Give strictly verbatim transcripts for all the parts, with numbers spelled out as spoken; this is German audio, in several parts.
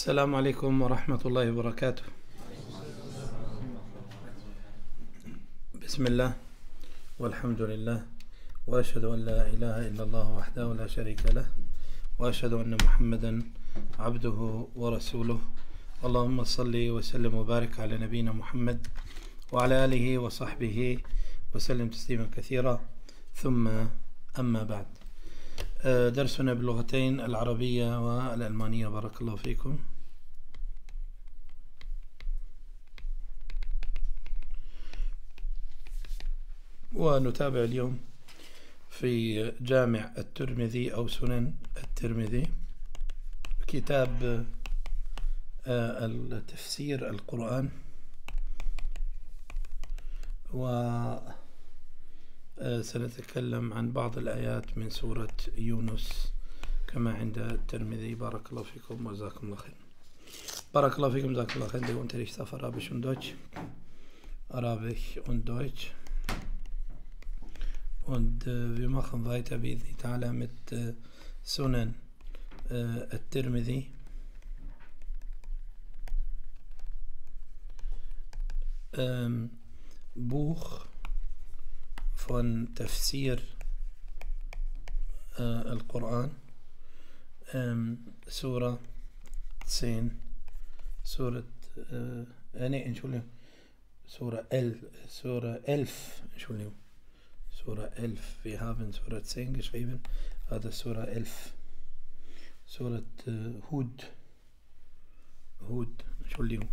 السلام عليكم ورحمة الله وبركاته. بسم الله والحمد لله وأشهد أن لا إله إلا الله وحده لا شريك له وأشهد أن محمدا عبده ورسوله. اللهم صل وسلم وبارك على نبينا محمد وعلى آله وصحبه وسلم تسليما كثيرا، ثم أما بعد. درسنا باللغتين العربية والألمانية، بارك الله فيكم. ونتابع اليوم في جامع الترمذي أو سنن الترمذي كتاب التفسير القرآن، وسنتكلم عن بعض الآيات من سورة يونس كما عند الترمذي. بارك الله فيكم وجزاكم الله خير. بارك الله فيكم جزاكم الله خير. Der Unterricht auf Arabisch und Deutsch. Arabisch und Deutsch. Und äh, wir machen weiter بإذن تعالى mit äh, Sunan äh, الترمذي. Ähm, Buch von Tafsir äh, Al-Quran, ähm, Surah zehn, Surah, äh, nee, Entschuldigung, Surah elf, Surah elf, Entschuldigung, Surah elf. Wir haben Surah zehn geschrieben, aber Surah elf, Surah äh, Hud, Hud, Entschuldigung.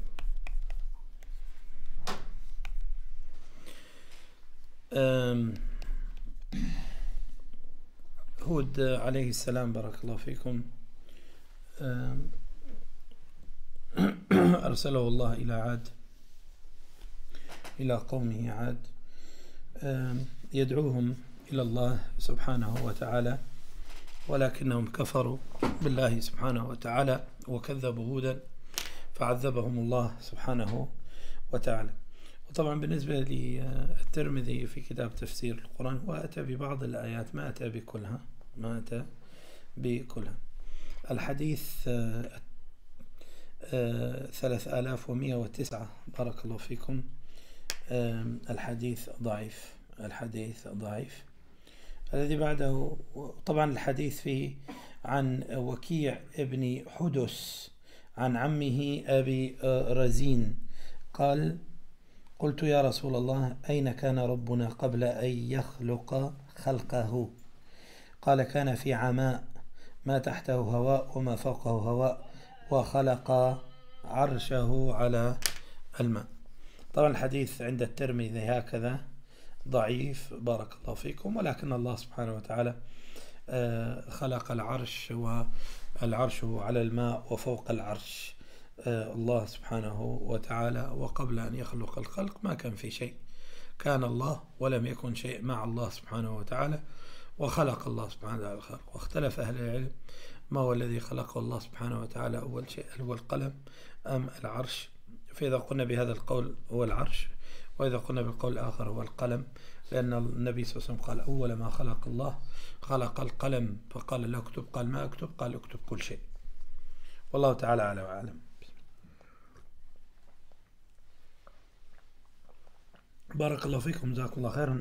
Ähm, هود عليه السلام بارك الله فيكم، أرسله الله إلى عاد، إلى قومه عاد، يدعوهم إلى الله سبحانه وتعالى، ولكنهم كفروا بالله سبحانه وتعالى وكذبوا هودا فعذبهم الله سبحانه وتعالى. وطبعا بالنسبة للترمذي في كتاب تفسير القرآن هو أتى ببعض الآيات، ما أتى بكلها، ما أتى بكلها. الحديث ثلاثة آلاف ومئة وتسعة، بارك الله فيكم. الحديث ضعيف، الحديث ضعيف. الذي بعده طبعا الحديث فيه عن وكيع ابن حدس عن عمه أبي رزين قال: قلت يا رسول الله أين كان ربنا قبل أن يخلق خلقه؟ قال: كان في عماء، ما تحته هواء وما فوقه هواء، وخلق عرشه على الماء. طبعا الحديث عند الترمذي هكذا ضعيف بارك الله فيكم، ولكن الله سبحانه وتعالى خلق العرش والعرش على الماء وفوق العرش الله سبحانه وتعالى، وقبل أن يخلق الخلق ما كان في شيء، كان الله ولم يكن شيء مع الله سبحانه وتعالى، وخلق الله سبحانه وتعالى الخلق. واختلف أهل العلم ما هو الذي خلقه الله سبحانه وتعالى أول شيء، هو القلم أم العرش؟ فإذا قلنا بهذا القول هو العرش، وإذا قلنا بالقول الآخر هو القلم، لأن النبي صلى الله عليه وسلم قال: أول ما خلق الله خلق القلم، فقال له اكتب، قال ما أكتب؟ قال اكتب كل شيء. والله تعالى أعلى وأعلم. بارك الله فيكم جزاكم الله خيرا.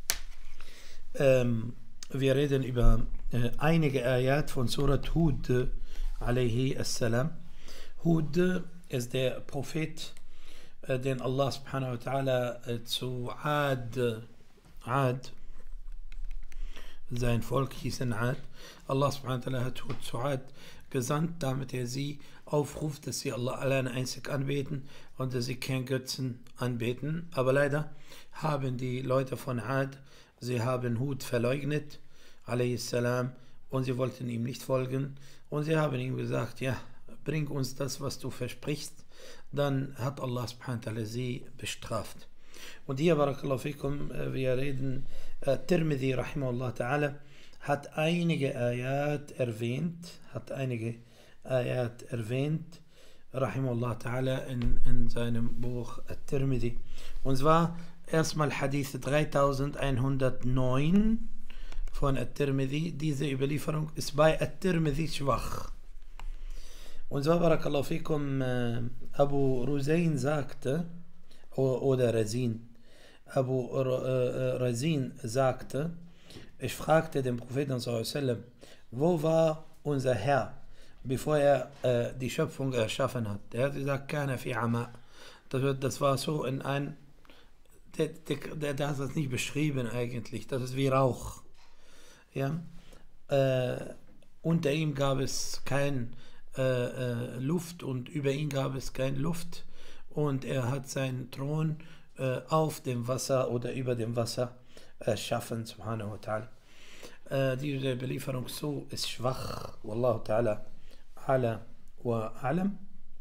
ähm, Wir reden über äh, einige Ayat von Surat Hud alayhi assalam. Hud ist der Prophet, äh, den Allah subhanahu wa ta'ala äh, zu Ad, Ad, sein Volk hießen Ad. Allah subhanahu wa ta'ala hat Hud zu Ad gesandt, damit er sie aufruft, dass sie Allah allein einzig anbeten und dass sie kein Götzen anbeten. Aber leider haben die Leute von Ad, sie haben Hud verleugnet, alayhis salam, und sie wollten ihm nicht folgen. Und sie haben ihm gesagt: ja, bring uns das, was du versprichst. Dann hat Allah subhanahu wa ta'ala sie bestraft. Und hier, barakallahu fikum, wir reden, äh, Tirmidhi rahimahullah ta'ala hat einige Ayat erwähnt, hat einige Ayat erwähnt, rahimahullah ta'ala, in, in seinem Buch At-Tirmidhi. Und zwar erstmal Hadith dreitausendeinhundertneun von At-Tirmidhi. Diese Überlieferung ist bei At-Tirmidhi schwach. Und zwar, Barakallahu fikum, Abu Ruzayn sagte, oder Razin, Abu Razin sagte, ich fragte den Propheten sallallahu alaihi wasallam, wo war unser Herr, bevor er äh, die Schöpfung erschaffen hat? Er hat gesagt, Kana fi ama. Das, das war so in ein, der, der, der hat das nicht beschrieben eigentlich, das ist wie Rauch. Ja? Äh, unter ihm gab es kein äh, äh, Luft und über ihn gab es keine Luft und er hat seinen Thron äh, auf dem Wasser oder über dem Wasser erschaffen, subhanahu wa ta'ala. Äh, diese Belieferung so ist schwach, wallahu ta'ala ala wa alam.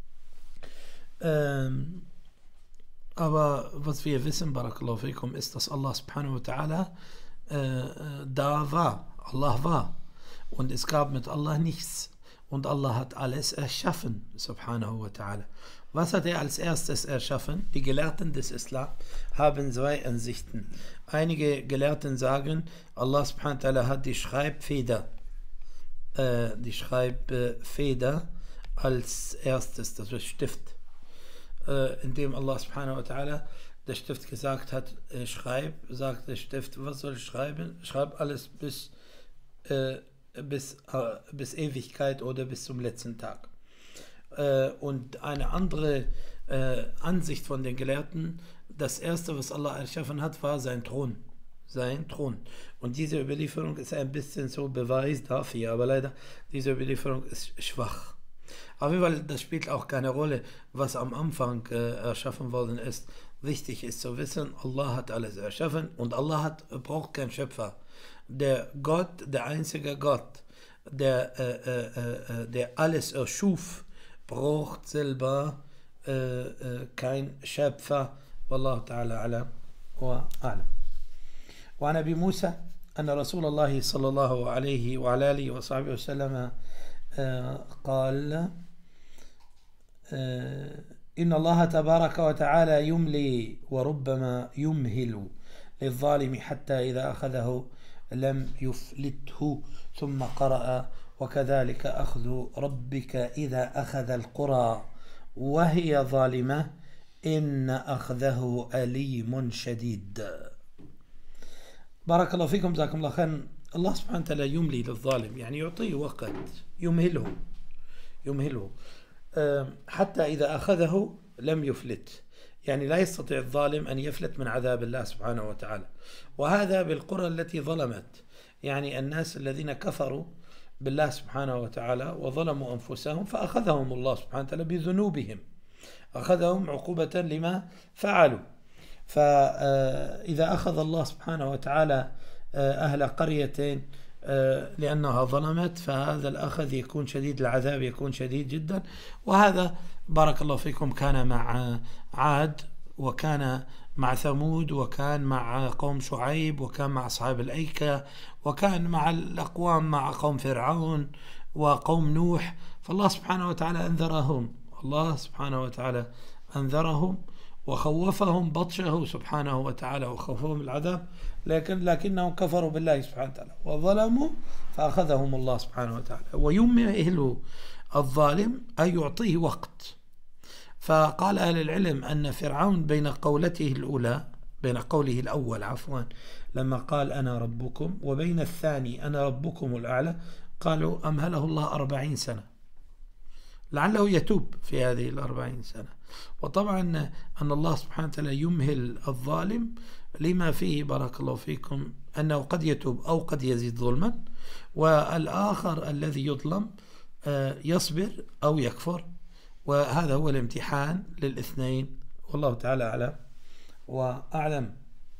Ähm, aber was wir wissen, barakallahu fikum, ist, dass Allah subhanahu wa ta'ala äh, da war. Allah war. Und es gab mit Allah nichts. Und Allah hat alles erschaffen, subhanahu wa ta'ala. Was hat er als erstes erschaffen? Die Gelehrten des Islam haben zwei Ansichten. Einige Gelehrten sagen, Allah subhanahu wa ta'ala hat die Schreibfeder, äh, die Schreibfeder als erstes, das ist Stift. Äh, indem Allah subhanahu wa ta'ala der Stift gesagt hat, äh, schreib, sagt der Stift, was soll ich schreiben? Schreib alles bis, äh, bis, äh, bis Ewigkeit oder bis zum letzten Tag. Äh, und eine andere äh, Ansicht von den Gelehrten, das erste, was Allah erschaffen hat, war sein Thron. Sein Thron. Und diese Überlieferung ist ein bisschen so Beweis dafür, aber leider, diese Überlieferung ist schwach. Auf jeden Fall, das spielt auch keine Rolle, was am Anfang äh, erschaffen worden ist. Wichtig ist zu wissen, Allah hat alles erschaffen und Allah hat, braucht keinen Schöpfer. Der Gott, der einzige Gott, der, äh, äh, äh, der alles erschuf, braucht selber äh, äh, kein Schöpfer. Wallahu ta'ala ala wa a'lam. وعن أبي موسى أن رسول الله صلى الله عليه وعلى آله وصحبه وسلم قال إن الله تبارك وتعالى يملي وربما يمهل للظالم حتى إذا أخذه لم يفلته ثم قرأ وكذلك أخذ ربك إذا أخذ القرى وهي ظالمة إن أخذه أليم شديد. بارك الله فيكم، جزاكم الله خيرا. الله سبحانه وتعالى يملي للظالم، يعني يعطيه وقت، يمهله يمهله حتى إذا أخذه لم يفلت، يعني لا يستطيع الظالم أن يفلت من عذاب الله سبحانه وتعالى. وهذا بالقرى التي ظلمت، يعني الناس الذين كفروا بالله سبحانه وتعالى وظلموا أنفسهم فأخذهم الله سبحانه وتعالى بذنوبهم، أخذهم عقوبة لما فعلوا. فإذا أخذ الله سبحانه وتعالى أهل قرية لأنها ظلمت، فهذا الأخذ يكون شديد، العذاب يكون شديد جدا. وهذا بارك الله فيكم كان مع عاد، وكان مع ثمود، وكان مع قوم شعيب، وكان مع أصحاب الأيكة، وكان مع الأقوام مع قوم فرعون وقوم نوح. فالله سبحانه وتعالى أنذرهم، الله سبحانه وتعالى أنذرهم وخوفهم بطشه سبحانه وتعالى وخوفهم العذاب، لكن لكنهم كفروا بالله سبحانه وتعالى وظلموا فأخذهم الله سبحانه وتعالى. ويمهل الظالم أي يعطيه وقت. فقال أهل العلم أن فرعون بين قولته الأولى، بين قوله الأول عفوا لما قال أنا ربكم، وبين الثاني أنا ربكم الأعلى، قالوا أمهله الله أربعين سنة لعله يتوب في هذه الأربعين سنة. وطبعا أن الله سبحانه وتعالى يمهل الظالم لما فيه بارك الله فيكم أنه قد يتوب أو قد يزيد ظلما، والآخر الذي يظلم يصبر أو يكفر، وهذا هو الامتحان للاثنين، والله تعالى أعلم وأعلم.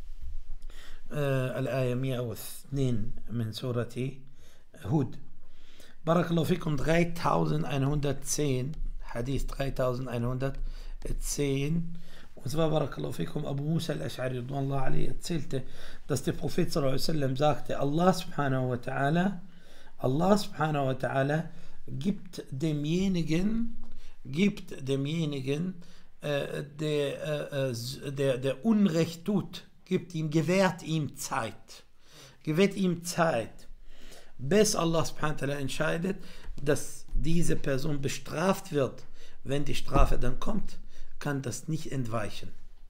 الآية مئة واثنين من سورة هود. بارك الله فيكم. dreitausendeinhundertzehn Hadith dreitausendeinhundertzehn. Und zwar بارك الله فيكم, Abu Musa al-Ash'ari radhiyallahu anhu erzählte, dass der Prophet sallallahu alaihi wasallam sagte, Allah subhanahu wa ta'ala, Allah subhanahu wa ta'ala gibt demjenigen, gibt demjenigen, äh, der, äh, der, der Unrecht tut, gibt ihm, gewährt ihm Zeit, gewährt ihm Zeit, bis Allah subhanahu wa ta'ala entscheidet, dass diese Person bestraft wird, wenn die Strafe dann kommt, kann das nicht entweichen.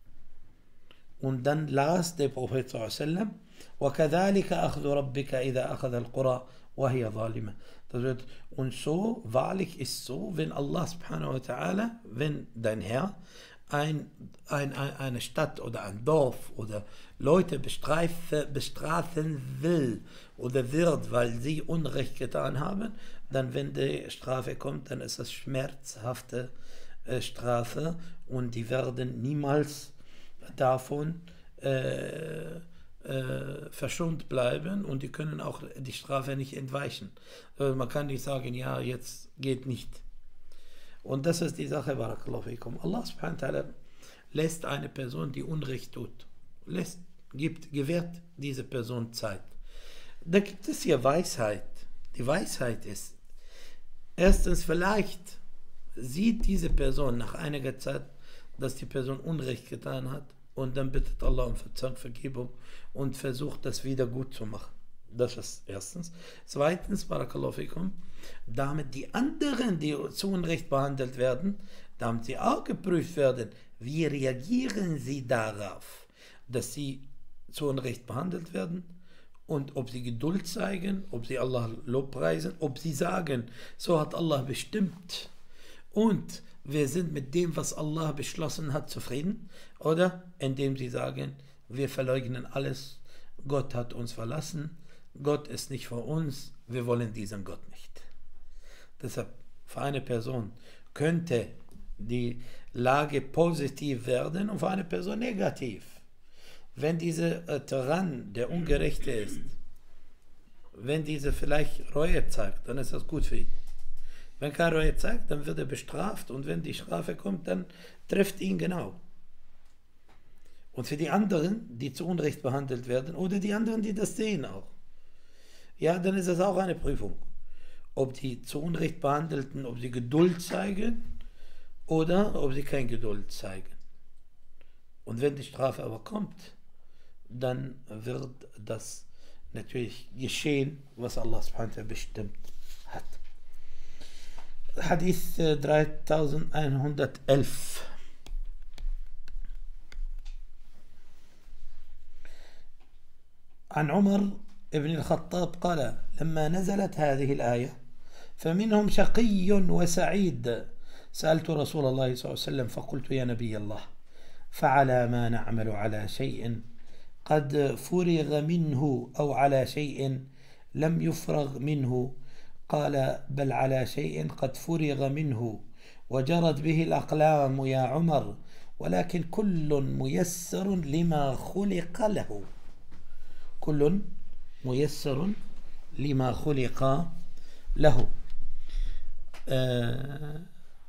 Und dann las der Prophet sallallahu alaihi wasallam: وَكَذَلِكَ أَخْذُ رَبِّكَ إِذَا أَخَذَ الْقُرَى وَهِيَ ظَالِمَةٌ. Das wird, und so, wahrlich ist so, wenn Allah subhanahu wa ta'ala, wenn dein Herr ein, ein, ein, eine Stadt oder ein Dorf oder Leute bestrafen, bestrafen will oder wird, weil sie Unrecht getan haben, dann, wenn die Strafe kommt, dann ist das schmerzhafte äh, Strafe und die werden niemals davon äh, äh, verschont bleiben und die können auch die Strafe nicht entweichen. Also man kann nicht sagen, ja, jetzt geht nicht. Und das ist die Sache, barakallahu fikum. Allah subhanahu wa ta'ala lässt eine Person, die Unrecht tut, lässt, gibt, gewährt diese Person Zeit. Da gibt es hier Weisheit. Die Weisheit ist, erstens, vielleicht sieht diese Person nach einiger Zeit, dass die Person Unrecht getan hat, und dann bittet Allah um Verzeihung, Vergebung und versucht, das wieder gut zu machen. Das ist erstens. Zweitens, barakallahu fikum, damit die anderen, die zu Unrecht behandelt werden, damit sie auch geprüft werden, wie reagieren sie darauf, dass sie zu Unrecht behandelt werden, und ob sie Geduld zeigen, ob sie Allah lobpreisen, ob sie sagen, so hat Allah bestimmt und wir sind mit dem, was Allah beschlossen hat, zufrieden, oder indem sie sagen, wir verleugnen alles, Gott hat uns verlassen, Gott ist nicht für uns, wir wollen diesen Gott nicht. Deshalb, für eine Person könnte die Lage positiv werden und für eine Person negativ. Wenn dieser äh, Tyrann, der Ungerechte ist, wenn dieser vielleicht Reue zeigt, dann ist das gut für ihn. Wenn keine Reue zeigt, dann wird er bestraft, und wenn die Strafe kommt, dann trifft ihn genau. Und für die anderen, die zu Unrecht behandelt werden, oder die anderen, die das sehen auch, ja, dann ist das auch eine Prüfung. Ob die zu Unrecht Behandelten, ob sie Geduld zeigen oder ob sie keine Geduld zeigen. Und wenn die Strafe aber kommt, dann wird das natürlich geschehen, was Allah subhanahu wa ta'ala bestimmt hat. Hadith dreitausendeinhundertelf. عن عمر ابن الخطاب قال: لما نزلت هذه الآية فمنهم شقي وسعيد سألت رسول الله صلى الله عليه وسلم فقلت: يا نبي الله، فعلى ما نعمل على شيء قد فرغ منه أو على شيء لم يفرغ منه؟ قال: بل على شيء قد فرغ منه وجرت به الأقلام يا عمر، ولكن كل ميسر لما خلق له. كل ميسر لما خلق له. آه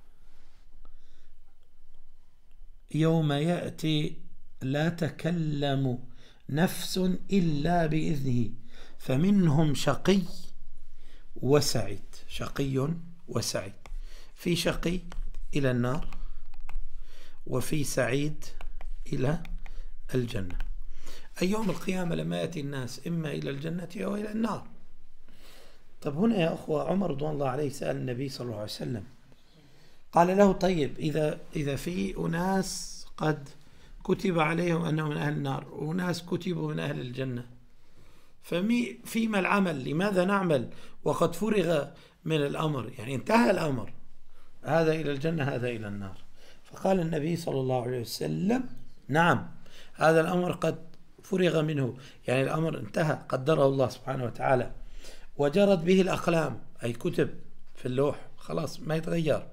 يوم يأتي لا تكلم نفس إلا بإذنه فمنهم شقي وسعيد. شقي وسعيد، في شقي إلى النار وفي سعيد إلى الجنة. أي يوم القيامة لما يأتي الناس إما إلى الجنة أو إلى النار. طب هنا يا أخوة، عمر رضوان الله عليه سأل النبي صلى الله عليه وسلم، قال له: طيب إذا إذا في أناس قد كتب عليهم أنهم من أهل النار وناس كتبوا من أهل الجنة، فمي فيما العمل؟ لماذا نعمل وقد فرغ من الأمر؟ يعني انتهى الأمر، هذا إلى الجنة هذا إلى النار. فقال النبي صلى الله عليه وسلم: نعم، هذا الأمر قد فرغ منه، يعني الأمر انتهى، قدره الله سبحانه وتعالى، وجرت به الأقلام، أي كتب في اللوح، خلاص ما يتغير.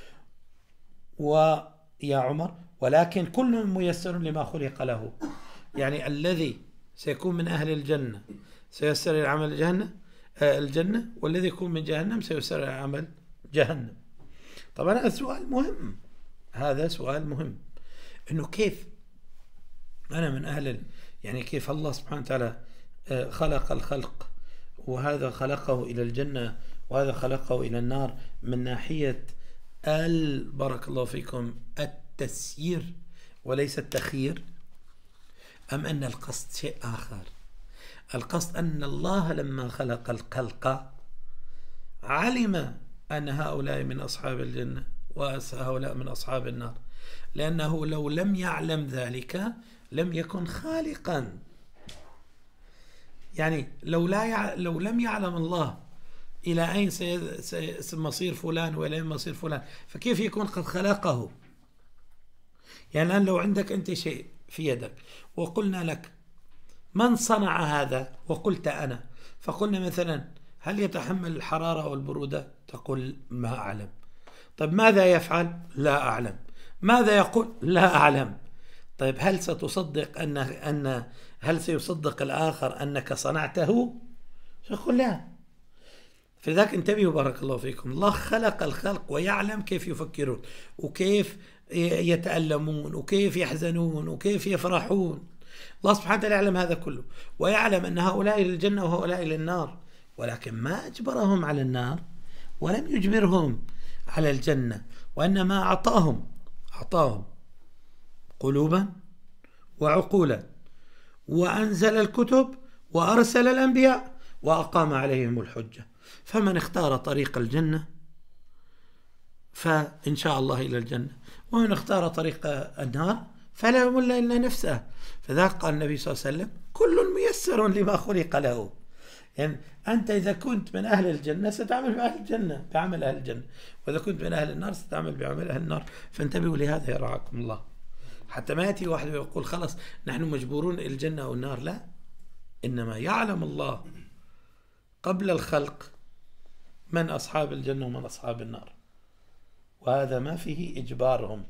ويا عمر، ولكن كل ميسر لما خلق له، يعني الذي سيكون من أهل الجنة سيسر العمل الجنة الجنة والذي يكون من جهنم سيسر العمل جهنم. طبعا هذا سؤال مهم، هذا سؤال مهم، إنه كيف أنا من أهل، يعني كيف الله سبحانه وتعالى خلق الخلق، وهذا خلقه إلى الجنة وهذا خلقه إلى النار، من ناحية بارك الله فيكم التسيير وليس التخيير، أم أن القصد شيء آخر؟ القصد أن الله لما خلق الخلق علم أن هؤلاء من أصحاب الجنة وهؤلاء من أصحاب النار، لأنه لو لم يعلم ذلك لم يكن خالقا. يعني لو لا يع... لو لم يعلم الله إلى أين سيصير فلان وإلى أين مصير فلان، فكيف يكون قد خلقه؟ يعني الآن لو عندك أنت شيء في يدك وقلنا لك من صنع هذا وقلت أنا، فقلنا مثلا هل يتحمل الحرارة والبرودة؟ تقول ما أعلم. طيب ماذا يفعل؟ لا أعلم. ماذا يقول؟ لا أعلم. طيب هل ستصدق أن أن هل سيصدق الآخر أنك صنعته؟ يقول لا. فلذلك انتبهوا بارك الله فيكم، الله خلق الخلق ويعلم كيف يفكرون وكيف يتألمون وكيف يحزنون وكيف يفرحون. الله سبحانه وتعالى يعلم هذا كله، ويعلم أن هؤلاء للجنة وهؤلاء للنار، ولكن ما أجبرهم على النار ولم يجبرهم على الجنة، وإنما أعطاهم أعطاهم قلوبا وعقولا، وأنزل الكتب وأرسل الأنبياء وأقام عليهم الحجة. فمن اختار طريق الجنة فإن شاء الله إلى الجنة، ومن اختار طريق النار فلا يمل إلا نفسه. فذاك قال النبي صلى الله عليه وسلم كل ميسر لما خلق له. يعني أنت إذا كنت من أهل الجنة ستعمل بأهل الجنة بعمل أهل الجنة، وإذا كنت من أهل النار ستعمل بعمل أهل النار. فانتبهوا لهذا يرعاكم الله، حتى ما يأتي واحد ويقول خلاص نحن مجبورون إلى الجنة أو النار. لا، إنما يعلم الله قبل الخلق من أصحاب الجنة ومن أصحاب النار، وهذا ما فيه إجبارهم.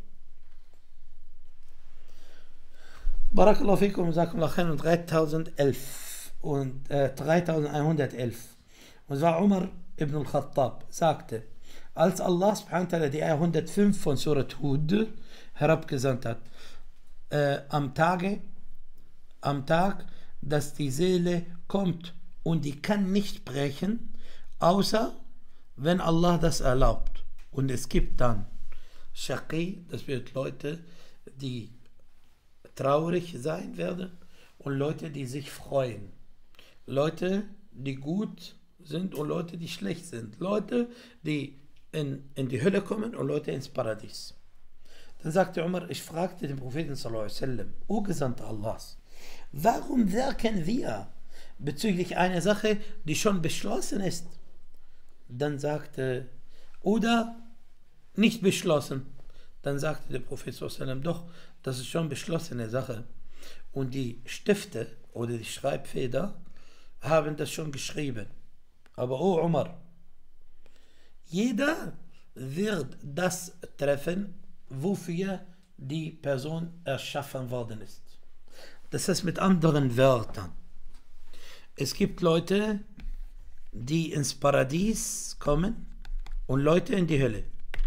بارك الله فيكم وجزاكم الله خير. dreitausend elf und äh, dreitausendeinhundertelf. Und zwar Umar ibn al-Khattab sagte, als Allah subhanahu wa ta'ala die Ayah hundertfünf von Surat Hud herabgesandt hat, äh, am Tage, am Tag, dass die Seele kommt und die kann nicht brechen, außer wenn Allah das erlaubt. Und es gibt dann Shaqi, das wird Leute, die traurig sein werden, und Leute, die sich freuen. Leute, die gut sind und Leute, die schlecht sind. Leute, die in, in die Hölle kommen und Leute ins Paradies. Dann sagte Umar, ich fragte den Propheten sallallahu alaihi wasallam, O Gesandter Allahs, warum wirken wir bezüglich einer Sache, die schon beschlossen ist? Dann sagte, oder nicht beschlossen. Dann sagte der Prophet sallallahu alaihi wasallam, doch, das ist schon beschlossene Sache. Und die Stifte oder die Schreibfeder haben das schon geschrieben. Aber o oh Umar, jeder wird das treffen, wofür die Person erschaffen worden ist. Das ist mit anderen Wörtern. Es gibt Leute, die ins Paradies kommen und Leute in die Hölle.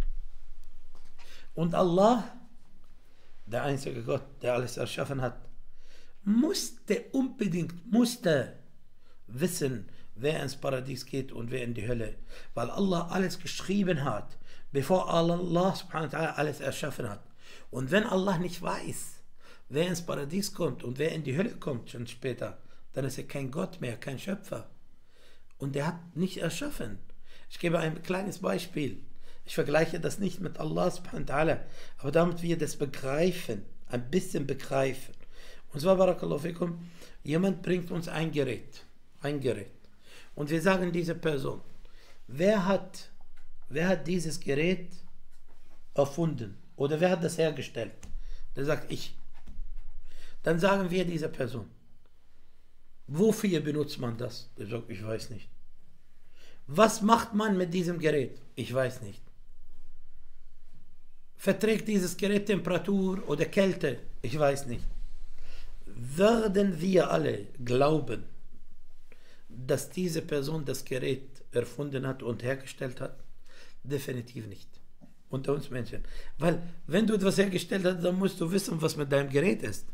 Und Allah, der einzige Gott, der alles erschaffen hat, musste unbedingt, musste wissen, wer ins Paradies geht und wer in die Hölle. Weil Allah alles geschrieben hat, bevor Allah subhanahu wa ta'ala alles erschaffen hat. Und wenn Allah nicht weiß, wer ins Paradies kommt und wer in die Hölle kommt, schon später, dann ist er kein Gott mehr, kein Schöpfer. Und er hat nicht erschaffen. Ich gebe ein kleines Beispiel. Ich vergleiche das nicht mit Allah subhanahu wa ta'ala, aber damit wir das begreifen, ein bisschen begreifen. Und zwar, barakallahu fikum, jemand bringt uns ein Gerät, ein Gerät. Und wir sagen diese Person, wer hat, wer hat dieses Gerät erfunden? Oder wer hat das hergestellt? Der sagt, ich. Dann sagen wir dieser Person, wofür benutzt man das? Der sagt, ich weiß nicht. Was macht man mit diesem Gerät? Ich weiß nicht. Verträgt dieses Gerät Temperatur oder Kälte? Ich weiß nicht. Werden wir alle glauben, dass diese Person das Gerät erfunden hat und hergestellt hat? Definitiv nicht. Unter uns Menschen. Weil, wenn du etwas hergestellt hast, dann musst du wissen, was mit deinem Gerät ist.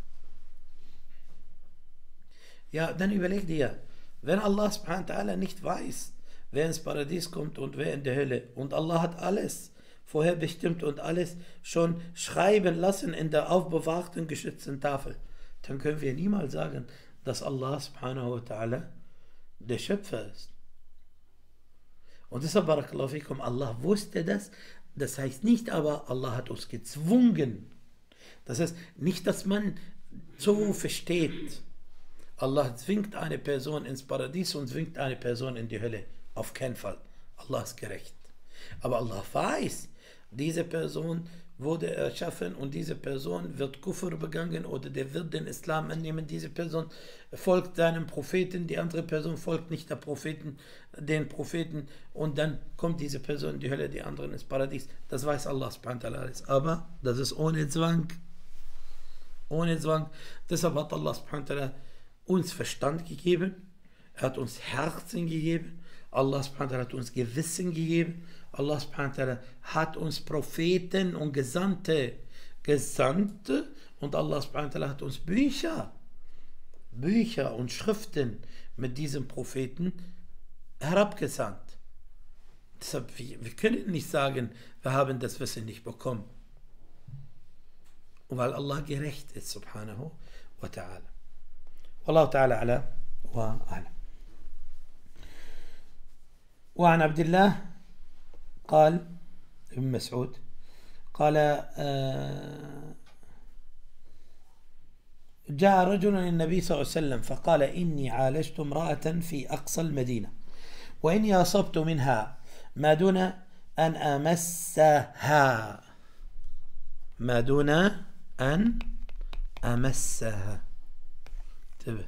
Ja, dann überleg dir, wenn Allah subhanahu wa ta'ala nicht weiß, wer ins Paradies kommt und wer in die Hölle, und Allah hat alles vorher bestimmt und alles schon schreiben lassen in der aufbewahrten, geschützten Tafel, dann können wir niemals sagen, dass Allah subhanahu wa ta'ala der Schöpfer ist. Und deshalb, Barakallahu fikum, Allah wusste das. Das heißt nicht aber, Allah hat uns gezwungen. Das heißt nicht, dass man so versteht, Allah zwingt eine Person ins Paradies und zwingt eine Person in die Hölle. Auf keinen Fall. Allah ist gerecht. Aber Allah weiß, diese Person wurde erschaffen und diese Person wird Kufr begangen oder der wird den Islam annehmen. Diese Person folgt seinem Propheten, die andere Person folgt nicht der Propheten, den Propheten und dann kommt diese Person in die Hölle, die anderen ins Paradies. Das weiß Allah subhanahu wa ta'ala. Aber das ist ohne Zwang. Ohne Zwang. Deshalb hat Allah subhanahu wa ta'ala uns Verstand gegeben, er hat uns Herzen gegeben, Allah subhanahu wa ta'ala hat uns Gewissen gegeben, Allah subhanahu wa ta'ala hat uns Propheten und Gesandte gesandt und Allah subhanahu wa ta'ala hat uns Bücher, Bücher und Schriften mit diesen Propheten herabgesandt. Deshalb, wir, wir können nicht sagen, wir haben das Wissen nicht bekommen. Und weil Allah gerecht ist, subhanahu wa ta'ala. والله تعالى أعلى وأعلم. وعن عبد الله قال ابن مسعود قال آه جاء رجل للنبي صلى الله عليه وسلم فقال إني عالجت امرأة في أقصى المدينة وإني أصبت منها ما دون أن أمسها ما دون أن أمسها انتبه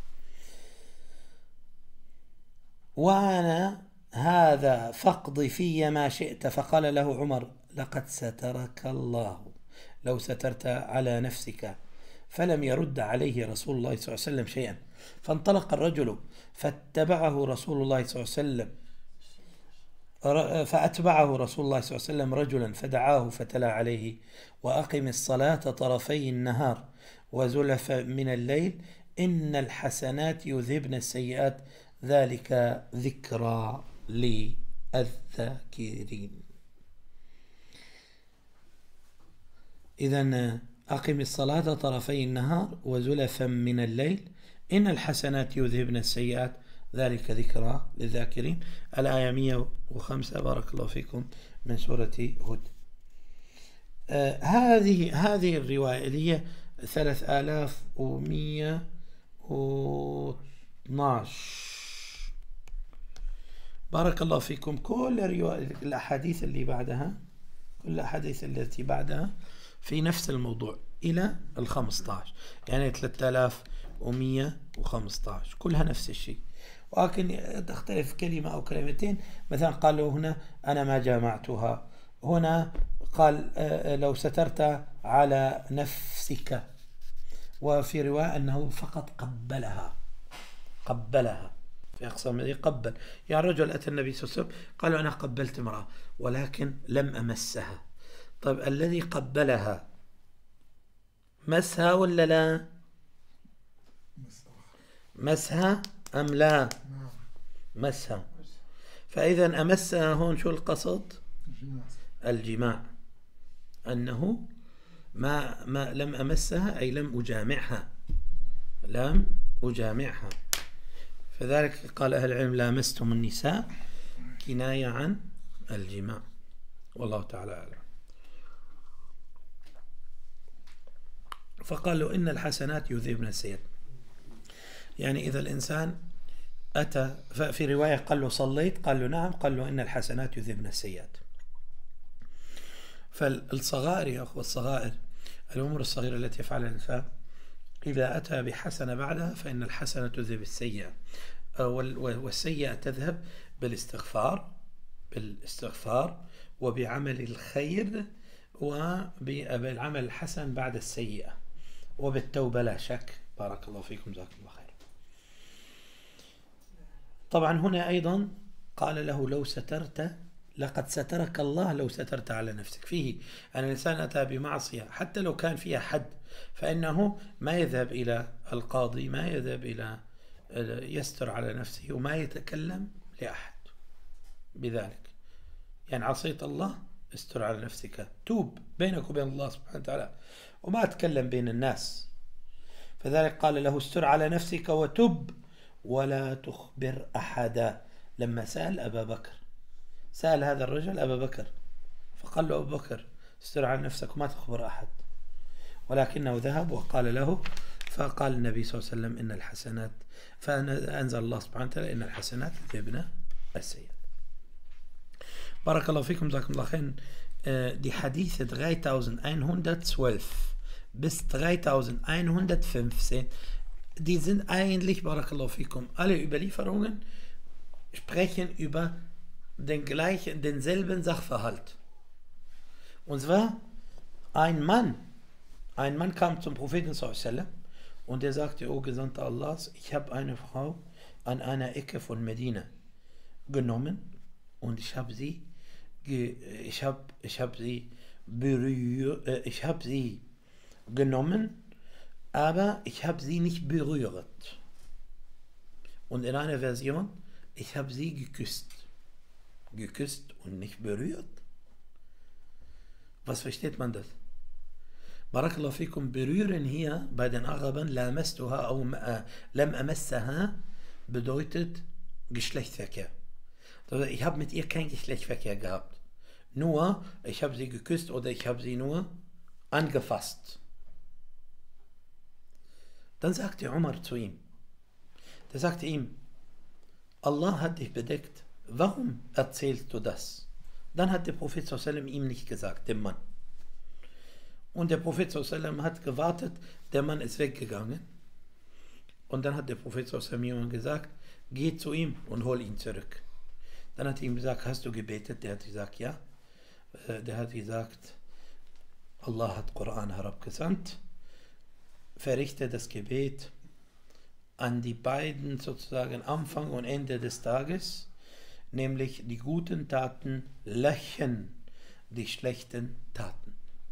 وأنا هذا فاقض في ما شئت فقال له عمر لقد سترك الله لو سترت على نفسك فلم يرد عليه رسول الله صلى الله عليه وسلم شيئا فانطلق الرجل فاتبعه رسول الله صلى الله عليه وسلم فأتبعه رسول الله صلى الله عليه وسلم رجلا فدعاه فتلا عليه وأقم الصلاة طرفي النهار وزلف من الليل إن الحسنات يذهبن السيئات ذلك ذكرى للذاكرين. إذن أقم الصلاة طرفي النهار وزلفا من الليل إن الحسنات يذهبن السيئات ذلك ذكرى للذاكرين. الآية مئة وخمسة بارك الله فيكم من سورة هود. آه هذه هذه الرواية اللي هي ثلاثة آلاف ومئة واثناش بارك الله فيكم. كل الأحاديث اللي بعدها كل الأحاديث التي بعدها في نفس الموضوع إلى الخمسة عشر يعني ثلاثة آلاف ومئة وخمسة عشر كلها نفس الشيء ولكن تختلف كلمة أو كلمتين. مثلا قالوا هنا أنا ما جامعتها هنا قال لو سترت على نفسك وفي رواية أنه فقط قبلها قبلها في أقصى ما يقبل يعني رجل أتى النبي صلى الله عليه وسلم قالوا أنا قبلت امرأة ولكن لم أمسها. طيب الذي قبلها مسها ولا لا مسها أم لا مسها فإذا أمسها هون شو القصد الجماع أنه ما, ما لم أمسها أي لم أجامعها لم أجامعها فذلك قال أهل العلم لامستم النساء كناية عن الجماع والله تعالى أعلم. فقالوا إن الحسنات يذهبن السيئات يعني إذا الإنسان أتى في رواية قال له صليت قال له نعم قال له إن الحسنات يذهبن السيئات. فالصغائر يا أخوة الصغائر الأمور الصغيرة التي يفعلها الإنسان إذا أتى بحسنة بعدها فإن الحسنة تذهب السيئة والسيئة تذهب بالاستغفار بالاستغفار وبعمل الخير وبالعمل الحسن بعد السيئة وبالتوبة لا شك. بارك الله فيكم جزاكم الله خير. طبعا هنا أيضا قال له لو سترت لقد سترك الله لو سترت على نفسك. فيه أن الإنسان أتى بمعصية حتى لو كان فيها حد فإنه ما يذهب إلى القاضي ما يذهب إلى يستر على نفسه وما يتكلم لأحد بذلك. يعني عصيت الله استر على نفسك توب بينك وبين الله سبحانه وتعالى وما تكلم بين الناس. فذلك قال له استر على نفسك وتب ولا تخبر أحدا لما سأل أبا بكر سأل هذا الرجل أبا بكر فقال له أبو بكر استر عن نفسك وما تخبر أحد، ولكنه ذهب وقال له، فقال النبي صلى الله عليه وسلم إن الحسنات، فأنزل الله سبحانه وتعالى إن الحسنات يذهبن السيئات. بارك الله فيكم، جزاكم الله خير. Die Hadithe dreitausendeinhundertzwölf bis dreitausendeinhundertfünfzehn, die sind eigentlich, Barakallahu fikum, alle Überlieferungen sprechen über den gleichen, denselben Sachverhalt. Und zwar, ein Mann, ein Mann kam zum Propheten sallallahu alaihi wasallam und er sagte, O Gesandter Allahs, ich habe eine Frau an einer Ecke von Medina genommen und ich habe sie ich habe ich habe sie berührt, äh, ich habe sie genommen, aber ich habe sie nicht berührt. Und in einer Version, ich habe sie geküsst. Geküsst und nicht berührt? Was versteht man das? Barakallahu fikum, berühren hier bei den Arabern, lamastuha au lam amassaha, bedeutet Geschlechtsverkehr. Also ich habe mit ihr keinen Geschlechtsverkehr gehabt. Nur, ich habe sie geküsst oder ich habe sie nur angefasst. Dann sagte Umar zu ihm, der sagte ihm, Allah hat dich bedeckt, warum erzählst du das? Dann hat der Prophet sallallahu alaihi wasallam ihm nicht gesagt, dem Mann. Und der Prophet sallallahu alaihi wasallam hat gewartet, der Mann ist weggegangen. Und dann hat der Prophet sallallahu alaihi wasallam gesagt, geh zu ihm und hol ihn zurück. Dann hat er ihm gesagt, hast du gebetet? Der hat gesagt, ja. Der hat gesagt, Allah hat Koran herabgesandt, verrichte das Gebet an die beiden sozusagen Anfang und Ende des Tages, nämlich die guten Taten löschen die schlechten Taten.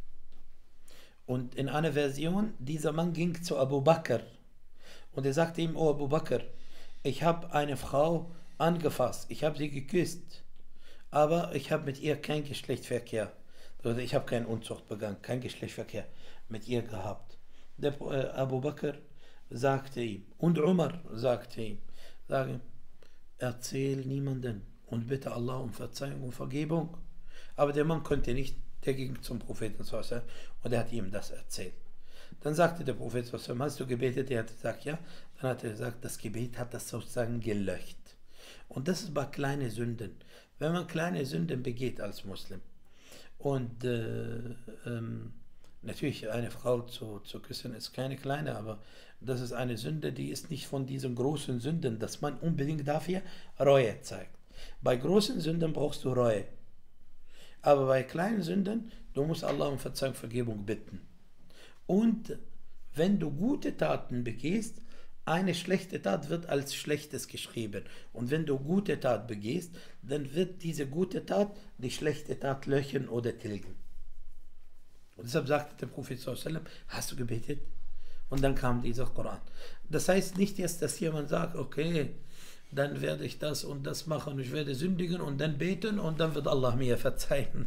Und in einer Version, dieser Mann ging zu Abu Bakr und er sagte ihm, oh Abu Bakr, ich habe eine Frau angefasst, ich habe sie geküsst, aber ich habe mit ihr kein Geschlechtsverkehr, also ich habe keinen Unzucht begangen, kein Geschlechtsverkehr mit ihr gehabt. Der äh, Abu Bakr sagte ihm, und Umar sagte ihm, sage, erzähl niemanden und bitte Allah um Verzeihung und Vergebung. Aber der Mann konnte nicht, der ging zum Propheten und er hat ihm das erzählt. Dann sagte der Prophet, hast du gebetet? Er hat gesagt, ja. Dann hat er gesagt, das Gebet hat das sozusagen gelöscht. Und das ist bei kleinen Sünden. Wenn man kleine Sünden begeht als Muslim und äh, ähm, natürlich eine Frau zu, zu küssen ist keine kleine, aber das ist eine Sünde, die ist nicht von diesen großen Sünden, dass man unbedingt dafür Reue zeigt. Bei großen Sünden brauchst du Reue. Aber bei kleinen Sünden, du musst Allah um Verzeihung, Vergebung bitten. Und wenn du gute Taten begehst, eine schlechte Tat wird als Schlechtes geschrieben. Und wenn du gute Tat begehst, dann wird diese gute Tat die schlechte Tat löschen oder tilgen. Und deshalb sagte der Prophet sallallahu alaihi wasallam, hast du gebetet? Und dann kam dieser Koran. Das heißt nicht jetzt, dass jemand sagt, okay, dann werde ich das und das machen, ich werde sündigen und dann beten und dann wird Allah mir verzeihen.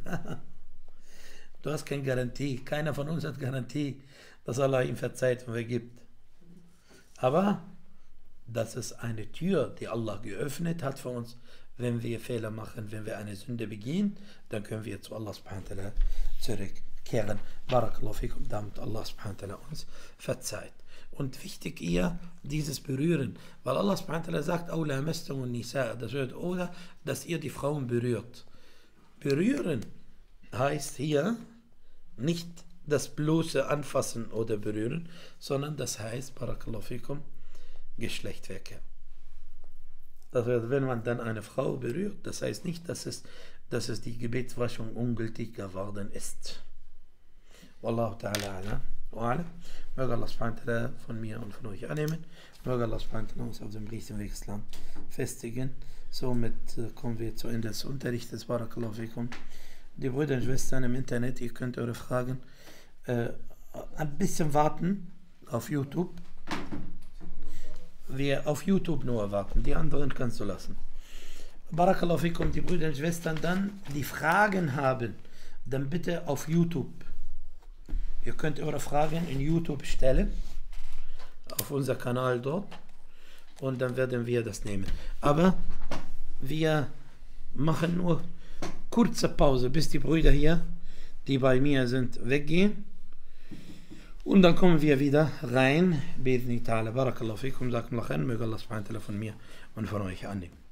Du hast keine Garantie, keiner von uns hat Garantie, dass Allah ihm verzeiht und vergibt. Aber das ist eine Tür, die Allah geöffnet hat für uns. Wenn wir Fehler machen, wenn wir eine Sünde begehen, dann können wir zu Allah subhanahu wa ta'ala zurückkehren. Barakallahu fikum, damit Allah subhanahu wa ta'ala uns verzeiht. Und wichtig eher dieses Berühren, weil Allah subhanahu wa ta'ala sagt, أَوْ لَامَسْتُمُ النِّسَاءَ, das bedeutet, oder dass ihr die Frauen berührt. Berühren heißt hier nicht das bloße Anfassen oder Berühren, sondern das heißt, Barakallahu fikum, Geschlechtsverkehr. Das heißt, wenn man dann eine Frau berührt, das heißt nicht, dass es, dass es die Gebetswaschung ungültig geworden ist. Wallahu ta'ala ala wa ala. Möge Allah subhanahu wa ta'ala von mir und von euch annehmen. Möge Allah subhanahu wa ta'ala uns auf dem richtigen Weg Islam festigen. Somit äh, kommen wir zu Ende des Unterrichtes. Barakallahu fikum. Die Brüder und Schwestern im Internet, ihr könnt eure Fragen äh, ein bisschen warten auf YouTube. Wir auf YouTube nur warten, die anderen kannst du lassen. Barakallahu fikum, die Brüder und Schwestern dann, die Fragen haben, dann bitte auf YouTube. Ihr könnt eure Fragen in YouTube stellen, auf unser Kanal dort, und dann werden wir das nehmen. Aber wir machen nur kurze Pause, bis die Brüder hier, die bei mir sind, weggehen. Und dann kommen wir wieder rein. Bidni ta'ala. Barakallahu fikum. Sakum lachan. Möge Allah subhanahu wa ta'ala von mir und von euch annehmen.